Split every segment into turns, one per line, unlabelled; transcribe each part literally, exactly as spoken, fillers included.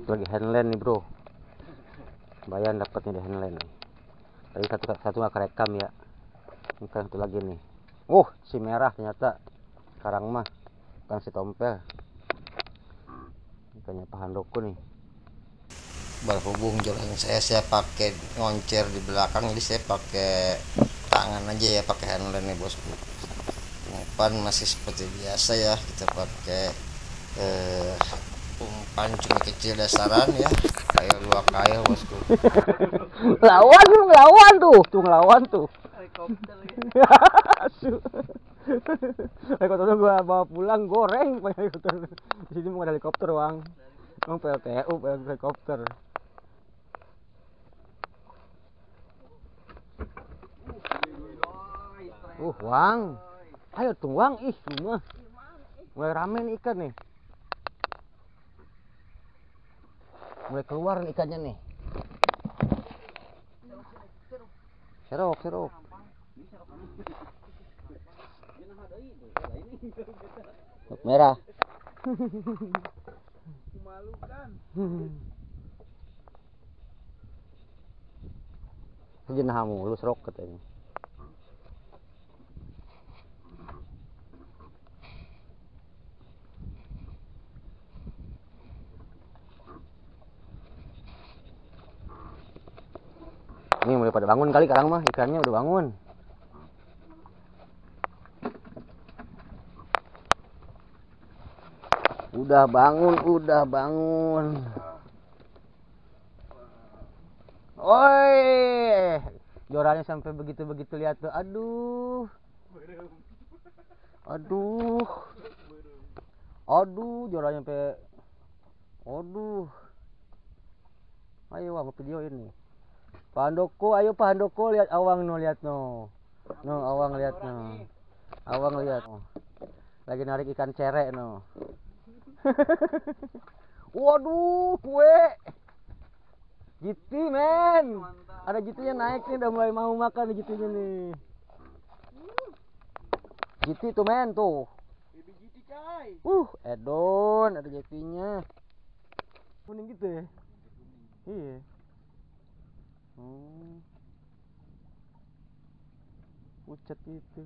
Lagi handland nih bro, bayan dapatnya di handland nih. Tadi satu satu nggak kerekam ya, ini kan satu lagi nih. Uh si merah ternyata sekarang mah bukan si tompel, ikannya pahandoko nih.
Berhubung jalan saya saya pakai ngoncer di belakang, jadi saya pakai tangan aja ya, pakai handle nih bosku. Umpan masih seperti biasa ya, kita pakai eh, umpan cumi kecil dasaran ya, kayak dua kail bosku.
Lawan tuh, ngelawan tuh, tuh ngelawan tuh. Helikopter ya. Helikopter gua bawa pulang goreng pakai helikopter. Di sini mau ada helikopter bang, bang P L T U pakai helikopter. Uh, Wang, ayo tuh Wang, ih semua mulai rame nih ikan nih, mulai keluar nih ikannya nih. Serok, serok. Merah. Memalukan. Sejenah mulu serok katanya. Ini mulai pada bangun kali sekarang mah, ikannya udah bangun. Udah bangun, udah bangun. Oi, joranya sampai begitu-begitu lihat tuh. Aduh. Aduh. Aduh, joranya sampai. Aduh. Ayo Wang, video ini. Pak Handoko, ayo Pak Handoko, lihat awang no, lihat no. No, awang lihat no. Awang lihat. No. Lagi narik ikan cerek no. Waduh, kue. Jiti men. Ada jitinya naik nih, udah mulai mau makan jitinya nih. Jiti tuh men tuh. Uh, edon, ada jitinya. Kuning gitu ya? Iya. Hmm. Pucat gitu.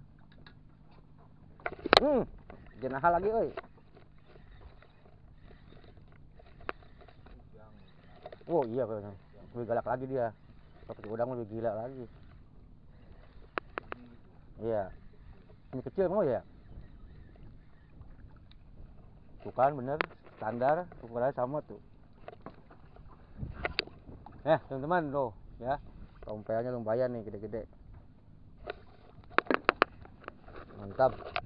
Hmm, jenah lagi oi. Oh iya kayaknya. Lebih galak lagi dia. Seperti udang lebih gila lagi. Iya. Ini kecil mau ya? Tuh kan bener, standar, ukurannya sama tuh. Eh teman-teman tuh ya, tompelnya lumayan nih, gede-gede. Mantap.